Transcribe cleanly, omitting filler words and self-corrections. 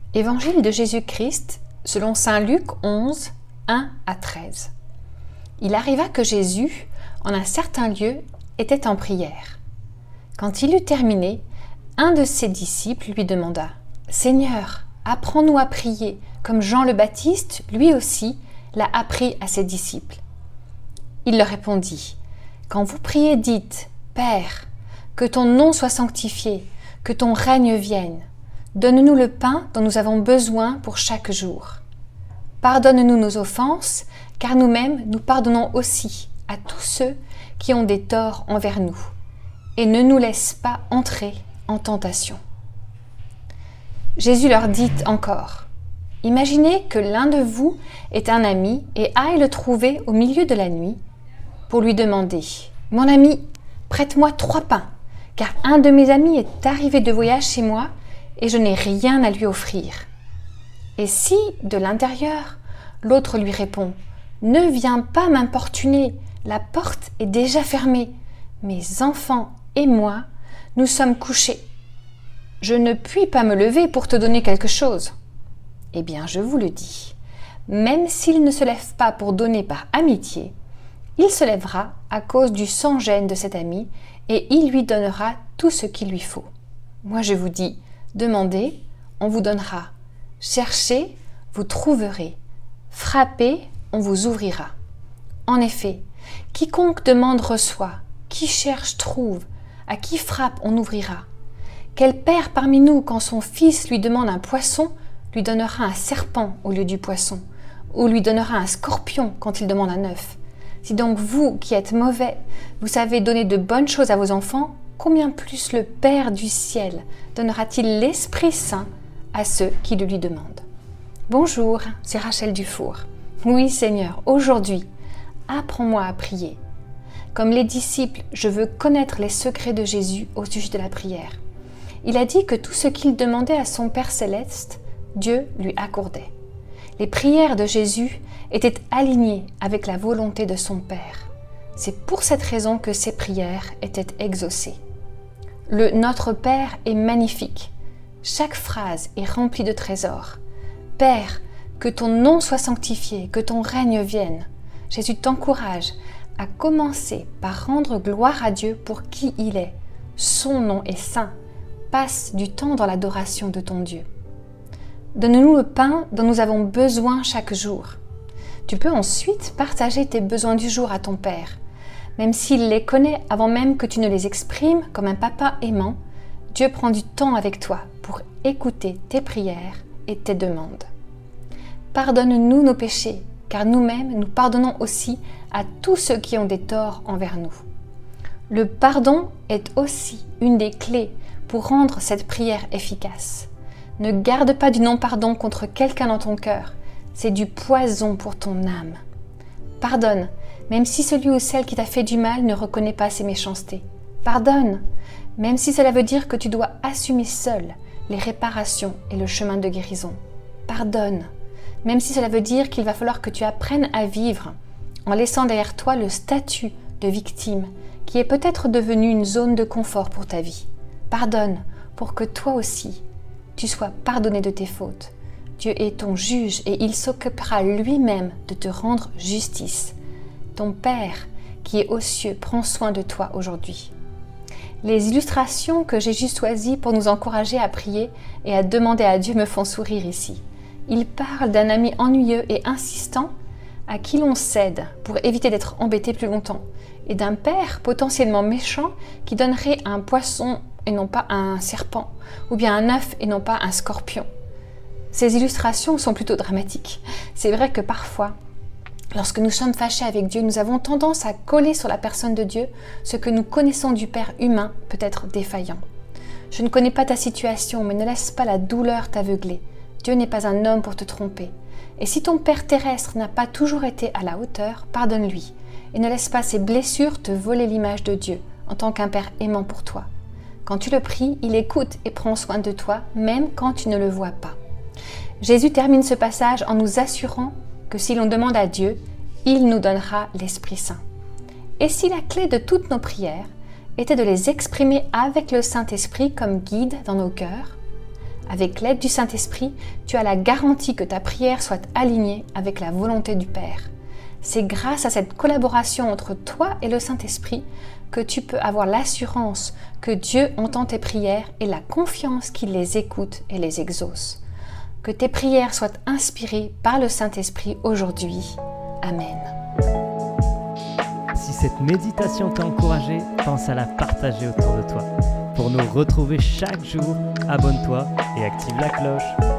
Évangile de Jésus-Christ selon saint Luc 11, 1 à 13. Il arriva que Jésus, en un certain lieu, était en prière. Quand il eut terminé, un de ses disciples lui demanda « Seigneur, apprends-nous à prier, comme Jean le Baptiste, lui aussi, l'a appris à ses disciples. » Il leur répondit « Quand vous priez, dites « Père, que ton nom soit sanctifié, que ton règne vienne. Donne-nous le pain dont nous avons besoin pour chaque jour. Pardonne-nous nos offenses, car nous-mêmes nous pardonnons aussi à tous ceux qui ont des torts envers nous. Et ne nous laisse pas entrer en tentation. » Jésus leur dit encore, « Imaginez que l'un de vous est un ami et aille le trouver au milieu de la nuit pour lui demander, « Mon ami, prête-moi 3 pains, car un de mes amis est arrivé de voyage chez moi et je n'ai rien à lui offrir. » Et si, de l'intérieur, l'autre lui répond, « Ne viens pas m'importuner, la porte est déjà fermée. Mes enfants et moi, nous sommes couchés. Je ne puis pas me lever pour te donner quelque chose. » Eh bien, je vous le dis, même s'il ne se lève pas pour donner par amitié, il se lèvera à cause du sans-gêne de cet ami et il lui donnera tout ce qu'il lui faut. Moi, je vous dis, demandez, on vous donnera. Cherchez, vous trouverez. Frappez, on vous ouvrira. En effet, quiconque demande reçoit, qui cherche trouve, à qui frappe on ouvrira. Quel père parmi nous, quand son fils lui demande un poisson, lui donnera un serpent au lieu du poisson, ou lui donnera un scorpion quand il demande un œuf? Si donc vous, qui êtes mauvais, vous savez donner de bonnes choses à vos enfants, combien plus le Père du ciel donnera-t-il l'Esprit Saint à ceux qui le lui demandent? Bonjour, c'est Rachel Dufour. Oui Seigneur, aujourd'hui, apprends-moi à prier. Comme les disciples, je veux connaître les secrets de Jésus au sujet de la prière. Il a dit que tout ce qu'il demandait à son Père céleste, Dieu lui accordait. Les prières de Jésus étaient alignées avec la volonté de son Père. C'est pour cette raison que ses prières étaient exaucées. Le Notre Père est magnifique. Chaque phrase est remplie de trésors. Père, que ton nom soit sanctifié, que ton règne vienne. Jésus t'encourage à commencer par rendre gloire à Dieu pour qui il est. Son nom est saint. Passe du temps dans l'adoration de ton Dieu. Donne-nous le pain dont nous avons besoin chaque jour. Tu peux ensuite partager tes besoins du jour à ton Père. Même s'il les connaît avant même que tu ne les exprimes comme un papa aimant, Dieu prend du temps avec toi pour écouter tes prières et tes demandes. Pardonne-nous nos péchés, car nous-mêmes nous pardonnons aussi à tous ceux qui ont des torts envers nous. Le pardon est aussi une des clés pour rendre cette prière efficace. Ne garde pas du non-pardon contre quelqu'un dans ton cœur, c'est du poison pour ton âme. Pardonne, même si celui ou celle qui t'a fait du mal ne reconnaît pas ses méchancetés. Pardonne, même si cela veut dire que tu dois assumer seul les réparations et le chemin de guérison. Pardonne, même si cela veut dire qu'il va falloir que tu apprennes à vivre en laissant derrière toi le statut de victime qui est peut-être devenu une zone de confort pour ta vie. Pardonne pour que toi aussi, tu sois pardonné de tes fautes. Dieu est ton juge et il s'occupera lui-même de te rendre justice. Ton Père qui est aux cieux prend soin de toi aujourd'hui. Les illustrations que Jésus choisit pour nous encourager à prier et à demander à Dieu me font sourire ici. Il parle d'un ami ennuyeux et insistant à qui l'on cède pour éviter d'être embêté plus longtemps, et d'un père potentiellement méchant qui donnerait un poisson et non pas un serpent, ou bien un œuf et non pas un scorpion. Ces illustrations sont plutôt dramatiques. C'est vrai que parfois, lorsque nous sommes fâchés avec Dieu, nous avons tendance à coller sur la personne de Dieu ce que nous connaissons du Père humain peut être défaillant. Je ne connais pas ta situation, mais ne laisse pas la douleur t'aveugler. Dieu n'est pas un homme pour te tromper. Et si ton Père terrestre n'a pas toujours été à la hauteur, pardonne-lui. Et ne laisse pas ses blessures te voler l'image de Dieu en tant qu'un Père aimant pour toi. Quand tu le pries, il écoute et prend soin de toi, même quand tu ne le vois pas. Jésus termine ce passage en nous assurant que si l'on demande à Dieu, il nous donnera l'Esprit Saint. Et si la clé de toutes nos prières était de les exprimer avec le Saint-Esprit comme guide dans nos cœurs, Avec l'aide du Saint-Esprit, tu as la garantie que ta prière soit alignée avec la volonté du Père. C'est grâce à cette collaboration entre toi et le Saint-Esprit que tu peux avoir l'assurance que Dieu entend tes prières et la confiance qu'il les écoute et les exauce. Que tes prières soient inspirées par le Saint-Esprit aujourd'hui. Amen. Si cette méditation t'a encouragé, pense à la partager autour de toi. Pour nous retrouver chaque jour, abonne-toi et active la cloche.